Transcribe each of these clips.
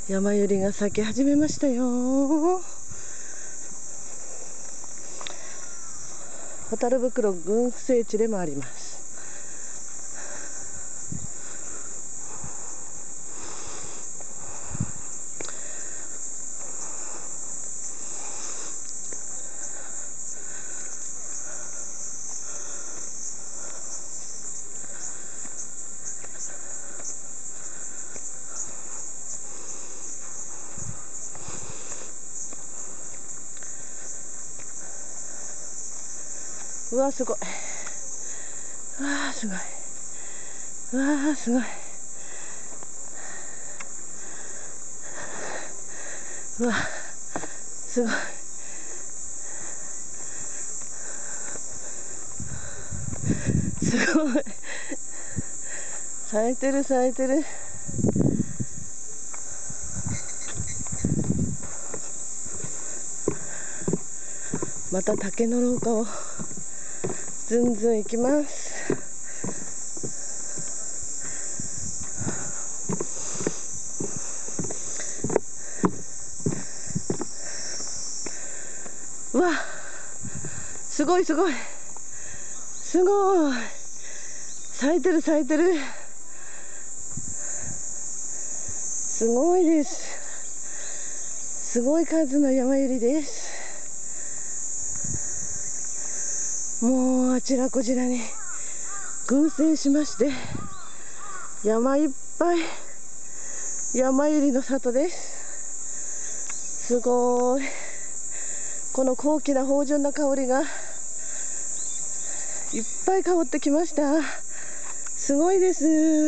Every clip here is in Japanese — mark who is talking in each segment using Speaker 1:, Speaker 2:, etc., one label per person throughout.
Speaker 1: 山百合が咲き始めましたよ。ホタル袋群生地でもあります。うわすごい、うわすごい、うわすごい、うわすごい、すごい、咲いてる咲いてる。また竹の廊下をずんずん行きます。うわすごいすごいすごい、咲いてる咲いてる、すごいです。すごい数の山百合です。もうあちらこちらに群生しまして、山いっぱい山百合の里です。すごい、この高貴な芳醇な香りがいっぱい香ってきました。すごいです。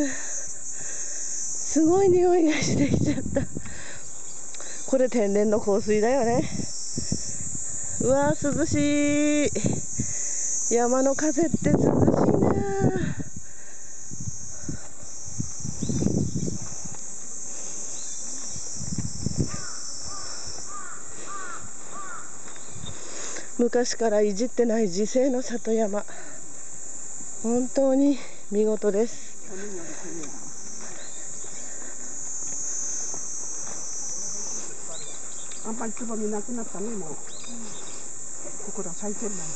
Speaker 1: すごい匂いがしてきちゃった。これ天然の香水だよね。うわー涼しい。山の風って涼しいな。昔からいじってない自生の里山、本当に見事です。
Speaker 2: あんまりつぼみなくなったね、もう。ここだ、咲いてるな。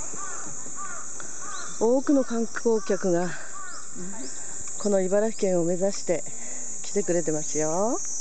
Speaker 1: 多くの観光客がこの茨城県を目指して来てくれてますよ。